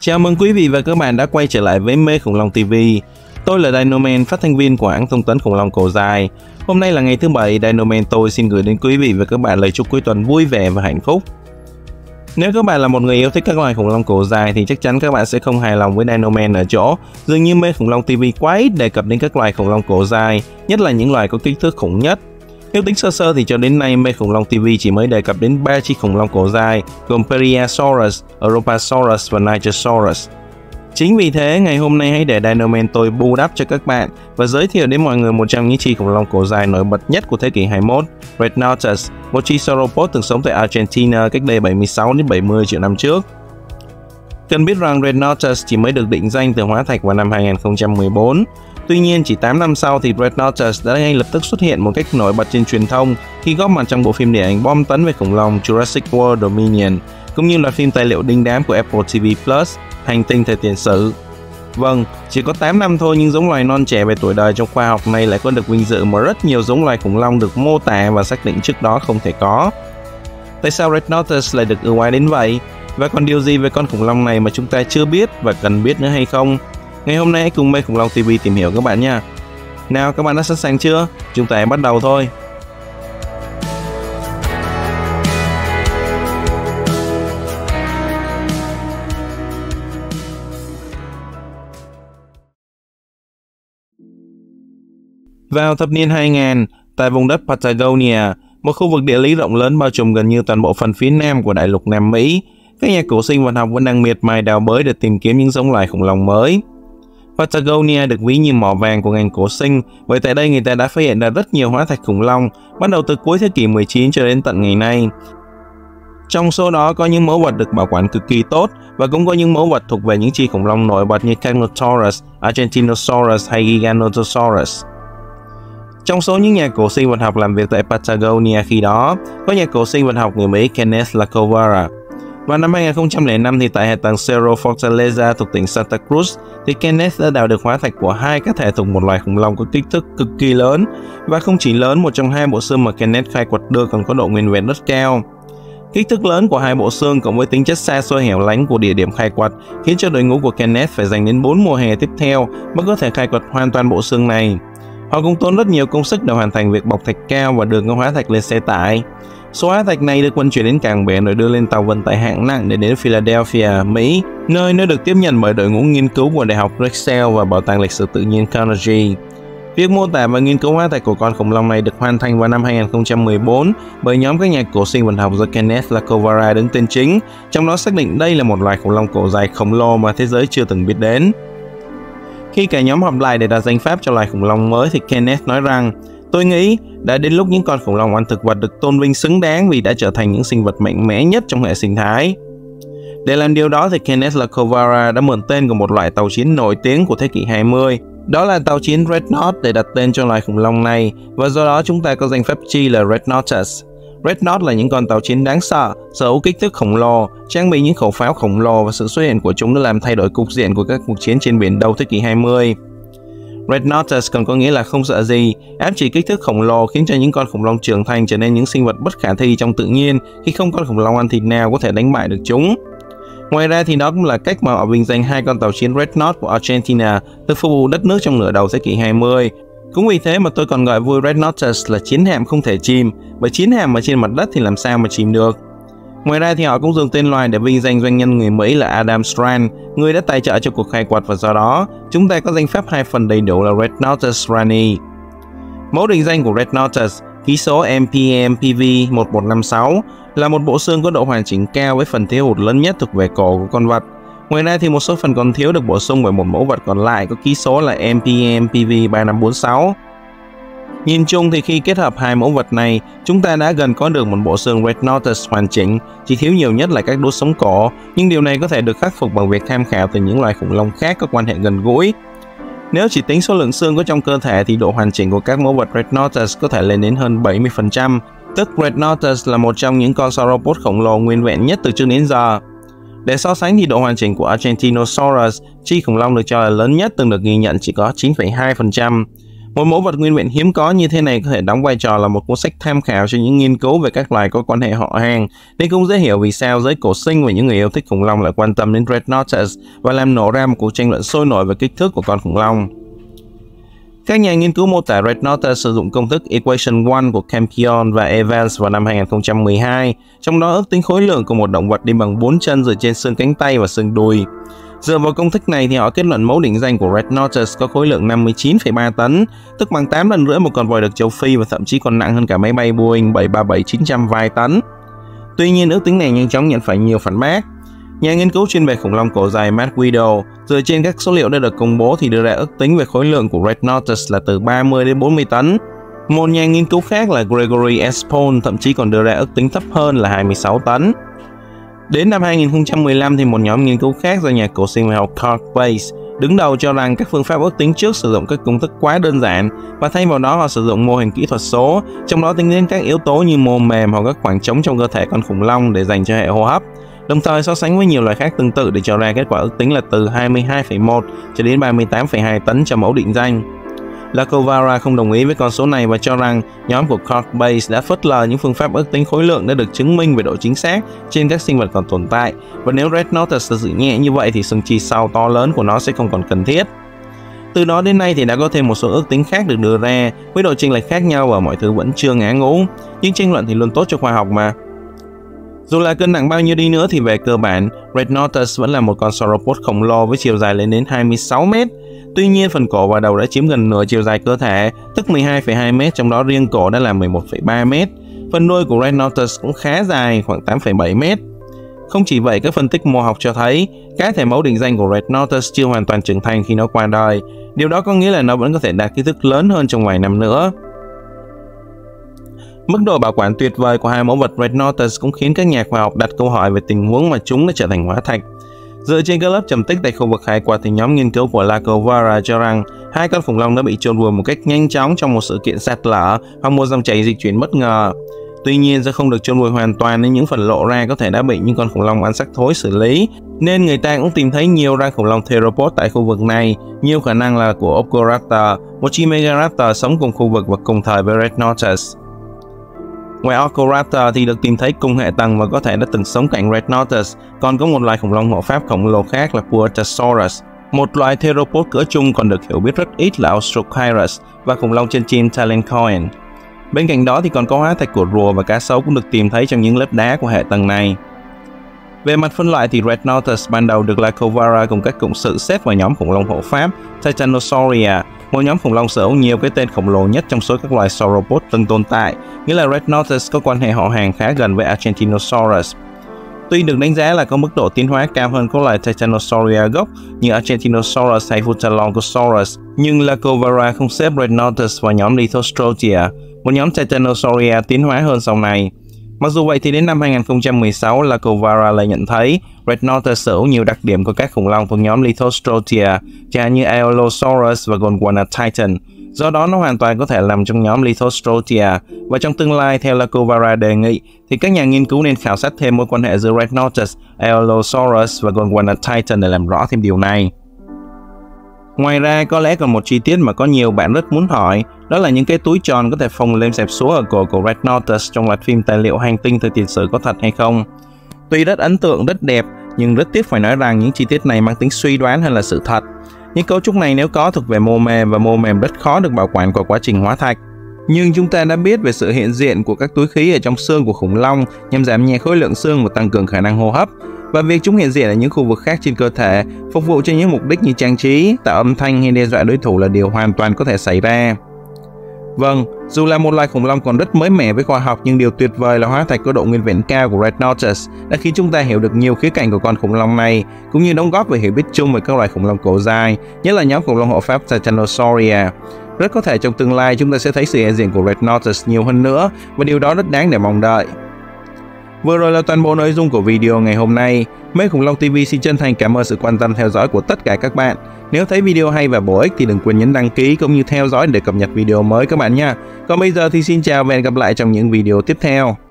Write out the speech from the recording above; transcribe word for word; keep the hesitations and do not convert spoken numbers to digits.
Chào mừng quý vị và các bạn đã quay trở lại với Mê Khủng Long ti vi. Tôi là Dinoman, phát thanh viên của hãng thông tấn khủng long cổ dài. Hôm nay là ngày thứ bảy, Dinoman tôi xin gửi đến quý vị và các bạn lời chúc cuối tuần vui vẻ và hạnh phúc. Nếu các bạn là một người yêu thích các loài khủng long cổ dài thì chắc chắn các bạn sẽ không hài lòng với Dinoman ở chỗ dường như Mê Khủng Long ti vi quá ít đề cập đến các loài khủng long cổ dài, nhất là những loài có kích thước khủng nhất. Nếu tính sơ sơ thì cho đến nay Mê Khủng Long ti vi chỉ mới đề cập đến ba chi khủng long cổ dài gồm Perryasaurus, Europasaurus và Nigersaurus. Chính vì thế, ngày hôm nay hãy để Dinoman tôi bù đắp cho các bạn và giới thiệu đến mọi người một trong những chi khủng long cổ dài nổi bật nhất của thế kỷ hai mươi mốt, Rhedonotus, một chi sauropod từng sống tại Argentina cách đây bảy mươi sáu đến bảy mươi triệu năm trước. Cần biết rằng Rhedonotus chỉ mới được định danh từ hóa thạch vào năm hai nghìn không trăm mười bốn. Tuy nhiên, chỉ tám năm sau thì Rhedonotus đã ngay lập tức xuất hiện một cách nổi bật trên truyền thông khi góp mặt trong bộ phim điện ảnh bom tấn về khủng long Jurassic World Dominion, cũng như là phim tài liệu đinh đám của Apple ti vi Plus, Hành tinh thời tiền sử. Vâng, chỉ có tám năm thôi nhưng giống loài non trẻ về tuổi đời trong khoa học này lại có được vinh dự mà rất nhiều giống loài khủng long được mô tả và xác định trước đó không thể có. Tại sao Rhedonotus lại được ưu ái đến vậy? Và còn điều gì về con khủng long này mà chúng ta chưa biết và cần biết nữa hay không? Ngày hôm nay hãy cùng Mê Khủng Long ti vi tìm hiểu các bạn nha. Nào, các bạn đã sẵn sàng chưa? Chúng ta hãy bắt đầu thôi. Vào thập niên hai nghìn, tại vùng đất Patagonia, một khu vực địa lý rộng lớn bao trùm gần như toàn bộ phần phía nam của đại lục Nam Mỹ, các nhà cổ sinh vật học vẫn đang miệt mài đào bới để tìm kiếm những giống loài khủng long mới. Patagonia được ví như mỏ vàng của ngành cổ sinh, bởi tại đây người ta đã phát hiện ra rất nhiều hóa thạch khủng long, bắt đầu từ cuối thế kỷ mười chín cho đến tận ngày nay. Trong số đó có những mẫu vật được bảo quản cực kỳ tốt và cũng có những mẫu vật thuộc về những chi khủng long nổi bật như Carnotaurus, Argentinosaurus hay Giganotosaurus. Trong số những nhà cổ sinh vật học làm việc tại Patagonia khi đó, có nhà cổ sinh vật học người Mỹ Kenneth Lacovara. Vào năm hai nghìn không trăm lẻ năm thì tại hệ tầng Cerro Fortaleza thuộc tỉnh Santa Cruz thì Kenneth đã đào được hóa thạch của hai cá thể thuộc một loài khủng long có kích thước cực kỳ lớn, và không chỉ lớn, một trong hai bộ xương mà Kenneth khai quật được còn có độ nguyên vẹn rất cao. Kích thước lớn của hai bộ xương cộng với tính chất xa xôi hẻo lánh của địa điểm khai quật khiến cho đội ngũ của Kenneth phải dành đến bốn mùa hè tiếp theo mới có thể khai quật hoàn toàn bộ xương này. Họ cũng tốn rất nhiều công sức để hoàn thành việc bọc thạch cao và đưa hóa thạch lên xe tải. Số hóa thạch này được vận chuyển đến cảng biển rồi đưa lên tàu vận tải hạng nặng để đến Philadelphia, Mỹ, nơi nó được tiếp nhận bởi đội ngũ nghiên cứu của Đại học Drexel và Bảo tàng Lịch sử Tự nhiên Carnegie. Việc mô tả và nghiên cứu hóa thạch của con khủng long này được hoàn thành vào năm hai nghìn không trăm mười bốn bởi nhóm các nhà cổ sinh vật học do Kenneth Lacovara đứng tên chính, trong đó xác định đây là một loài khủng long cổ dài khổng lồ mà thế giới chưa từng biết đến. Khi cả nhóm họp lại để đặt danh pháp cho loài khủng long mới thì Kenneth nói rằng: "Tôi nghĩ đã đến lúc những con khủng long ăn thực vật được tôn vinh xứng đáng vì đã trở thành những sinh vật mạnh mẽ nhất trong hệ sinh thái." Để làm điều đó thì Kenneth Lacovara đã mượn tên của một loại tàu chiến nổi tiếng của thế kỷ hai mươi, đó là tàu chiến Dreadnought, để đặt tên cho loài khủng long này, và do đó chúng ta có danh pháp chi là Rhedonotus. Dreadnought là những con tàu chiến đáng sợ, sở hữu kích thước khổng lồ, trang bị những khẩu pháo khổng lồ, và sự xuất hiện của chúng đã làm thay đổi cục diện của các cuộc chiến trên biển đầu thế kỷ hai mươi. Rhedonotus còn có nghĩa là không sợ gì, ám chỉ kích thước khổng lồ khiến cho những con khủng long trưởng thành trở nên những sinh vật bất khả thi trong tự nhiên khi không con khủng long ăn thịt nào có thể đánh bại được chúng. Ngoài ra thì đó cũng là cách mà họ vinh danh hai con tàu chiến Dreadnought của Argentina được phục vụ đất nước trong nửa đầu thế kỷ hai mươi. Cũng vì thế mà tôi còn gọi vui Rhedonotus là chiến hạm không thể chìm, bởi chiến hạm ở trên mặt đất thì làm sao mà chìm được. Ngoài ra thì họ cũng dùng tên loài để vinh danh doanh nhân người Mỹ là Adam Strand, người đã tài trợ cho cuộc khai quật, và do đó chúng ta có danh pháp hai phần đầy đủ là Rhedonotus rani. Mẫu định danh của Rhedonotus, ký số M P M P V một một năm sáu, là một bộ xương có độ hoàn chỉnh cao với phần thiếu hụt lớn nhất thuộc về cổ của con vật. Ngoài ra thì một số phần còn thiếu được bổ sung bởi một mẫu vật còn lại có ký số là M P M P V ba năm bốn sáu. Nhìn chung thì khi kết hợp hai mẫu vật này, chúng ta đã gần có được một bộ xương Rhedonotus hoàn chỉnh, chỉ thiếu nhiều nhất là các đốt sống cổ, nhưng điều này có thể được khắc phục bằng việc tham khảo từ những loài khủng long khác có quan hệ gần gũi. Nếu chỉ tính số lượng xương có trong cơ thể thì độ hoàn chỉnh của các mẫu vật Rhedonotus có thể lên đến hơn bảy mươi phần trăm, tức Rhedonotus là một trong những con sauropod khổng lồ nguyên vẹn nhất từ trước đến giờ. Để so sánh thì độ hoàn chỉnh của Argentinosaurus, chi khủng long được cho là lớn nhất từng được ghi nhận, chỉ có chín phẩy hai phần trăm. Một mẫu vật nguyên vẹn hiếm có như thế này có thể đóng vai trò là một cuốn sách tham khảo cho những nghiên cứu về các loài có quan hệ họ hàng, nên cũng dễ hiểu vì sao giới cổ sinh và những người yêu thích khủng long lại quan tâm đến Rhamnotus và làm nổ ra một cuộc tranh luận sôi nổi về kích thước của con khủng long. Các nhà nghiên cứu mô tả Rhamnotus sử dụng công thức Equation một của Campion và Evans vào năm hai nghìn không trăm mười hai, trong đó ước tính khối lượng của một động vật đi bằng bốn chân dựa trên xương cánh tay và xương đùi. Dựa vào công thức này thì họ kết luận mẫu định danh của Rhamnotus có khối lượng năm mươi chín phẩy ba tấn, tức bằng tám lần rưỡi một con voi đực châu Phi và thậm chí còn nặng hơn cả máy bay Boeing bảy ba bảy chín trăm vài tấn. Tuy nhiên, ước tính này nhanh chóng nhận phải nhiều phản bác. Nhà nghiên cứu chuyên về khủng long cổ dài Matt Widow dựa trên các số liệu đã được công bố thì đưa ra ước tính về khối lượng của Rhamnotus là từ ba mươi đến bốn mươi tấn. Một nhà nghiên cứu khác là Gregory Espon thậm chí còn đưa ra ước tính thấp hơn là hai mươi sáu tấn. Đến năm hai nghìn không trăm mười lăm thì một nhóm nghiên cứu khác do nhà cổ sinh học Clark Bass đứng đầu cho rằng các phương pháp ước tính trước sử dụng các công thức quá đơn giản và thay vào đó họ sử dụng mô hình kỹ thuật số, trong đó tính đến các yếu tố như mô mềm hoặc các khoảng trống trong cơ thể con khủng long để dành cho hệ hô hấp, đồng thời so sánh với nhiều loài khác tương tự để cho ra kết quả ước tính là từ hai mươi hai phẩy một cho đến ba mươi tám phẩy hai tấn cho mẫu định danh. Lacovara không đồng ý với con số này và cho rằng nhóm của Clark Bass đã phớt lờ những phương pháp ước tính khối lượng đã được chứng minh về độ chính xác trên các sinh vật còn tồn tại, và nếu Rhamnotus thực sự nhẹ như vậy thì xương chi sau to lớn của nó sẽ không còn cần thiết. Từ đó đến nay thì đã có thêm một số ước tính khác được đưa ra với độ chênh lệch khác nhau và mọi thứ vẫn chưa ngã ngũ, nhưng tranh luận thì luôn tốt cho khoa học mà. Dù là cân nặng bao nhiêu đi nữa thì về cơ bản, Rhamnotus vẫn là một con sauropod khổng lồ với chiều dài lên đến hai mươi sáu mét. Tuy nhiên, phần cổ và đầu đã chiếm gần nửa chiều dài cơ thể, tức mười hai phẩy hai mét, trong đó riêng cổ đã là mười một phẩy ba mét. Phần đuôi của Rhamnotus cũng khá dài, khoảng tám phẩy bảy mét. Không chỉ vậy, các phân tích mô học cho thấy cá thể mẫu định danh của Rhamnotus chưa hoàn toàn trưởng thành khi nó qua đời. Điều đó có nghĩa là nó vẫn có thể đạt kích thước lớn hơn trong vài năm nữa. Mức độ bảo quản tuyệt vời của hai mẫu vật Rhamnotus cũng khiến các nhà khoa học đặt câu hỏi về tình huống mà chúng đã trở thành hóa thạch. Dựa trên các lớp trầm tích tại khu vực khai quật thì nhóm nghiên cứu của Lacovara cho rằng hai con khủng long đã bị chôn vùi một cách nhanh chóng trong một sự kiện sạt lở hoặc một dòng chảy dịch chuyển bất ngờ. Tuy nhiên, do không được chôn vùi hoàn toàn nên những phần lộ ra có thể đã bị những con khủng long ăn xác thối xử lý, nên người ta cũng tìm thấy nhiều răng khủng long theropod tại khu vực này, nhiều khả năng là của Orcoraptor, một chi Megaraptor sống cùng khu vực và cùng thời với Rhamnotus. Ngoài Orcoraptor thì được tìm thấy cùng hệ tầng và có thể đã từng sống cạnh Rhamnotus, còn có một loài khủng long hộ pháp khổng lồ khác là Puertosaurus. Một loài theropod cỡ trung còn được hiểu biết rất ít là Austrorchirus và khủng long chân chim Talencoen. Bên cạnh đó thì còn có hóa thạch của rùa và cá sấu cũng được tìm thấy trong những lớp đá của hệ tầng này. Về mặt phân loại thì Rhamnotus ban đầu được Lacovara cùng các cộng sự xếp vào nhóm khủng long hộ pháp Titanosauria, một nhóm khủng long sở hữu nhiều cái tên khổng lồ nhất trong số các loài sauropod từng tồn tại, nghĩa là Rhamnotus có quan hệ họ hàng khá gần với Argentinosaurus. Tuy được đánh giá là có mức độ tiến hóa cao hơn các loài Titanosauria gốc như Argentinosaurus hay Futalogosaurus, nhưng Lacovara không xếp Rhamnotus vào nhóm Lithostrotia, một nhóm Titanosauria tiến hóa hơn sau này. Mặc dù vậy thì đến năm hai nghìn không trăm mười sáu, Lacovara lại nhận thấy Rhamnotus sở hữu nhiều đặc điểm của các khủng long thuộc nhóm Lithostrotia, chẳng hạn như Aeolosaurus và Gondwana titan. Do đó nó hoàn toàn có thể nằm trong nhóm Lithostrotia, và trong tương lai theo Lacovara đề nghị thì các nhà nghiên cứu nên khảo sát thêm mối quan hệ giữa Rhamnotus, Aeolosaurus và Gondwana titan để làm rõ thêm điều này. Ngoài ra, có lẽ còn một chi tiết mà có nhiều bạn rất muốn hỏi, đó là những cái túi tròn có thể phồng lên xẹp xuống ở cổ của Rhamnotus trong loạt phim tài liệu Hành tinh thời tiền sử có thật hay không. Tuy rất ấn tượng, rất đẹp, nhưng rất tiếc phải nói rằng những chi tiết này mang tính suy đoán hơn là sự thật. Những cấu trúc này nếu có thuộc về mô mềm và mô mềm rất khó được bảo quản qua quá trình hóa thạch. Nhưng chúng ta đã biết về sự hiện diện của các túi khí ở trong xương của khủng long nhằm giảm nhẹ khối lượng xương và tăng cường khả năng hô hấp, và việc chúng hiện diện ở những khu vực khác trên cơ thể phục vụ cho những mục đích như trang trí, tạo âm thanh hay đe dọa đối thủ là điều hoàn toàn có thể xảy ra. Vâng, dù là một loài khủng long còn rất mới mẻ với khoa học, nhưng điều tuyệt vời là hóa thạch có độ nguyên vẹn cao của Rhamnotus đã khiến chúng ta hiểu được nhiều khía cạnh của con khủng long này, cũng như đóng góp về hiểu biết chung về các loài khủng long cổ dài, nhất là nhóm khủng long hộ pháp Titanosauria. Rất có thể trong tương lai chúng ta sẽ thấy sự hiện diện của Rhamnotus nhiều hơn nữa, và điều đó rất đáng để mong đợi. Vừa rồi là toàn bộ nội dung của video ngày hôm nay. Mê Khủng Long ti vi xin chân thành cảm ơn sự quan tâm theo dõi của tất cả các bạn. Nếu thấy video hay và bổ ích thì đừng quên nhấn đăng ký cũng như theo dõi để cập nhật video mới các bạn nha. Còn bây giờ thì xin chào và hẹn gặp lại trong những video tiếp theo.